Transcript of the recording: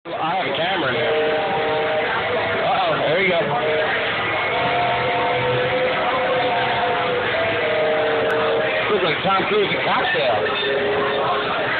I have a camera in there. Uh-oh, there you go. Looks like Tom Cruise and cocktail.